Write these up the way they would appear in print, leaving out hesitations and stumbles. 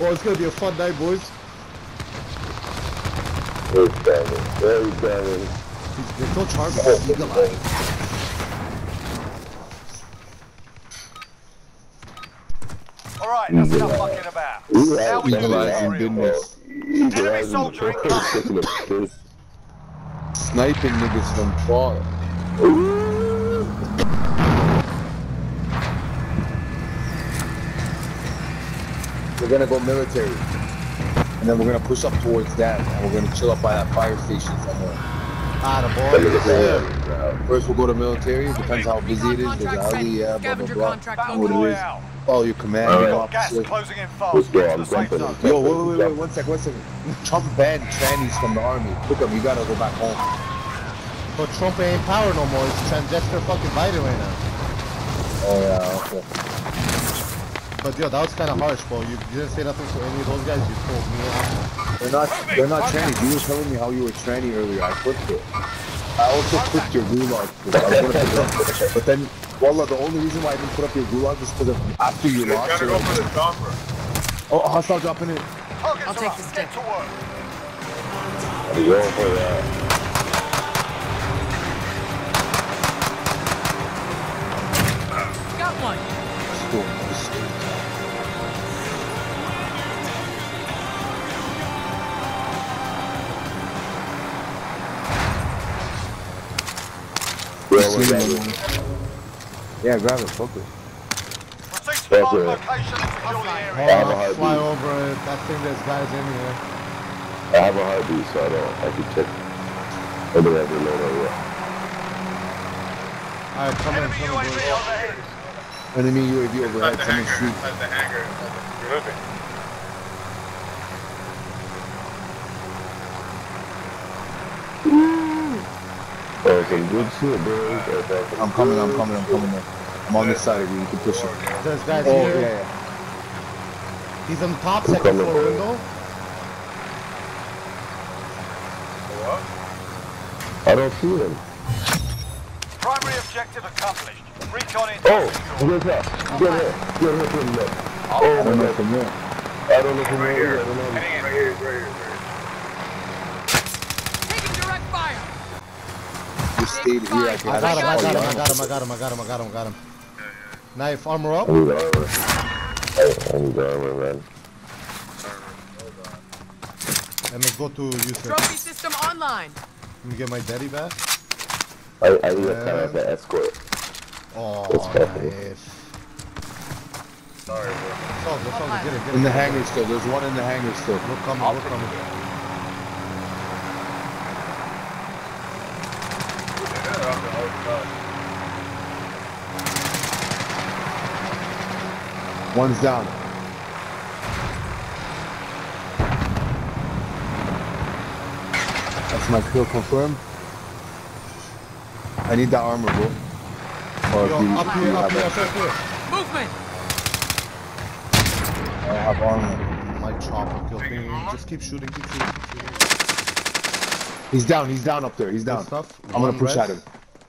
Oh, it's gonna be a fun night, boys. Very damning. Very damning. They're so charming. Eagle eye. Alright, that's enough fucking about. Now we Eagle eye can and real. business. Enemy soldier incoming. Sniping niggas from far. We're gonna go military. And then we're gonna push up towards that. And we're gonna chill up by that fire station somewhere. Attaboy. First we'll go to military. Depends how busy it is. There's alley, yeah, blah, blah, blah. Battle What it is. Royale. Follow your commanding Gas officer. closing in fast. Let's go, Get to I'm the safe jumping. zone. Yo, wait, one second. Trump banned trannies from the army. Quick up, you gotta go back home. But Trump ain't in power no more. It's transgender fucking Biden right now. Oh yeah, okay. But yo, that was kind of harsh, bro. You didn't say nothing to any of those guys. You told me off. They're not trannies. You were telling me how you were tranny earlier. I clicked it. I also clicked your gulag. I was gonna put it up. But then, Wallah, the only reason why I didn't put up your gulag is because after you lost. Gotta go for the chopper. Oh, hostile dropping it. I'll take the stick. To work. I'm going for that. Got one. Yeah, grab it, focus. Proceed to mark location and secure the area. Oh, fly over it. I think there's guys in here. I have a heartbeat, so I can check. I don't have to load over yet. Alright, come in, Enemy come in, UAV boys. overhead. Enemy UAV overhead. Inside the Someone hangar. shoot. Inside the hangar. Moving. Oh, some good shit, bro. I'm coming there. I'm on this side of you. You can push it. There's guys Oh, here. yeah. He's on the top second floor window. I don't see him. Primary objective accomplished. Recon in. Oh, where's that? Get here from there. I don't know from there. I don't know from Right where. here. I don't know. Right here, right here. Taking direct fire. You stayed here. I I got him. Knife, armor up. I need armor. I need armor, man. And let's go to Yusuf. Trophy system online. Let me get my daddy back. I need a kind of an escort. Oh, Let's go. nice. Sorry, bro. It's all good. Get it. In the hangar still. There's one in the hangar still. We're coming. One's down. That's my kill confirmed. I need that armor, bro. Or Yo, if you, up if you here. have Movement. I have armor. My chopper killed me. Just keep shooting. He's down up there. He's down. Good stuff. I'm gonna One push res. at him.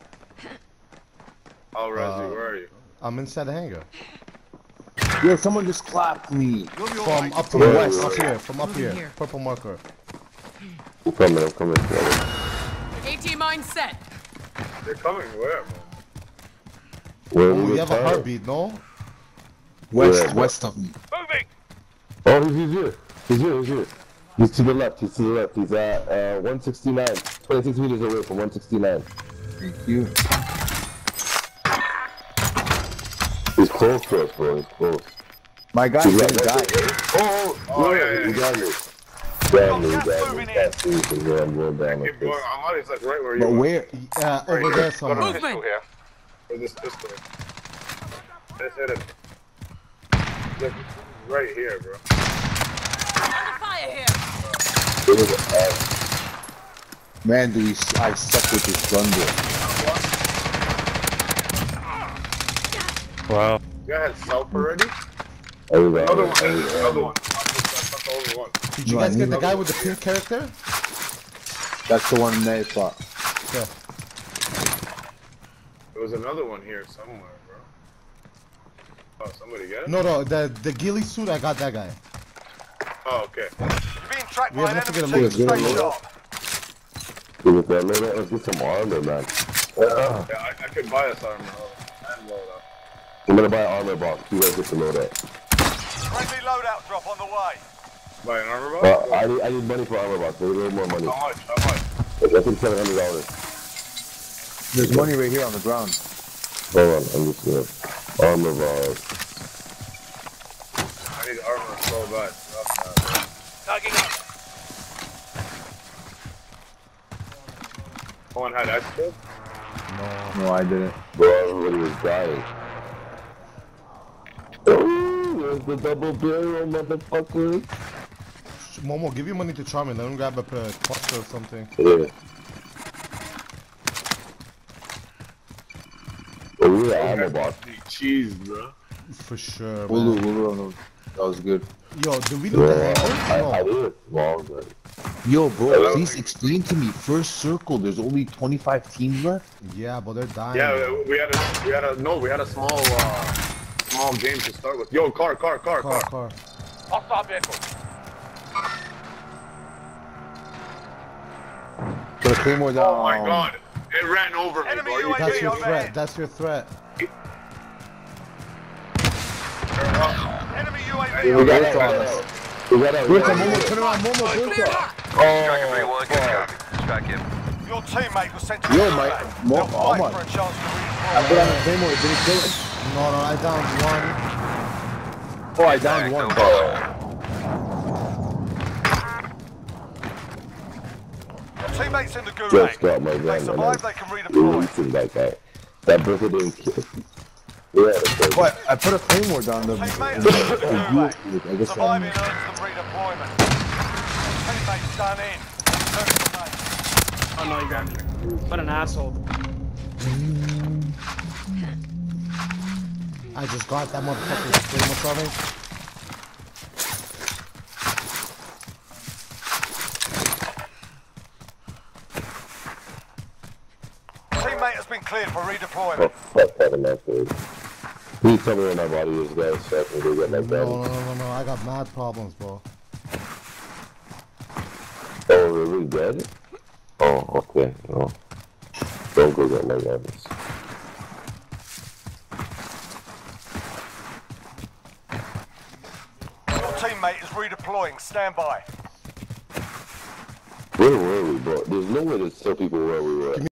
Oh, Rezzy, where are you? I'm inside the hangar. Yo, someone just clapped me. From up to Yeah, the west. yeah. Up here. From up Moving here. here. Purple marker. I'm coming. AT mine set. They're coming where, bro? Where Oh, we you have a fired? heartbeat, no? West of me. Moving! Oh, he's here. He's to the left. He's at 169. 26 meters away from 169. Thank you. He's close to us, bro. He's close. My guy He's didn't die. Oh, yeah. You got me. Can't see from here. I'm going down like Keep this. going. I'm on it's like right where you But are. where? Over Right there here. somewhere. Got a Movement. pistol here. Or this pistol. Let's hit him. Look, right here, bro. Under fire here. It was a Man, I suck with this gun, bro. Wow. You had self already? Another Another one. That's the only one. Did you guys get the guy with the pink character? That's the one they fought. Yeah. There was another one here somewhere, bro. Oh, somebody get it? No, the ghillie suit, I got that guy. Oh, okay. You're being tracked We by an have to enemy get a team. look. Stay sharp. Dude, with that loadout, let's get some armor, man. Yeah, I could buy us armor. And loadout. I'm gonna buy an armor box. You guys get the loadout. Friendly loadout drop on the way. Buy an armor box? I need money for armor box. I need a little more money. How much? How much? I think $700. There's money right here on the ground. Hold on, I'm just gonna armor box. I need armor so bad. Tagging up. Someone had extra? No, I didn't. Bro, everybody was dying. Oh, there's the double barrel, motherfucker. Momo, give you money to Charmin. Let him grab a cluster or something. Yeah. Oh, we got ammo box. Cheese, bro. For sure, Ulu, man. Ulu, that was good. Yo, did we do the hangers? I No. did. Long, but Yo, bro, please explain to me. First circle, there's only 25 teams left. Yeah, but they're dying. Yeah, we had a small game to start with. Yo, car. Car. Hostile vehicle. Put a claymore down. Oh my god. It ran over me, Enemy bro. You UAV That's your overhead. threat. That's your threat. Enemy we UAV got overhead. it. We got it. Burka, Momo, turn around, Momo, Clear Burka. hot. Oh, fuck. Strike him. Your teammate was sent to Yo, the mate, gulag. Mo- They'll fight Omar. for a chance to I redeploy. put on a claymore, it didn't kill him. No, I downed one. Oh, I downed one. Your teammate's in the Just gulag. got my If they gun and survive, they I can redeploy. released him like that. That Burka didn't kill. Yeah, that's crazy. What? I put a claymore down the. Teammate is in the gulag. I guess Surviving earns them redeployment. Your teammate's done in. Turn to the mate. Oh no, you grabbed me. What an asshole. I just got that motherfucker's flame from me. Teammate has been cleared for Oh, redeployment. fuck that in that food. Please tell me where my body is, guys, so I can go get my gun. No. I got mad problems, bro. Oh, we're really dead? Oh, okay. No. Don't go get my guns. Your teammate is redeploying. Stand by. Where were we, bro? There's no way to tell people where we were.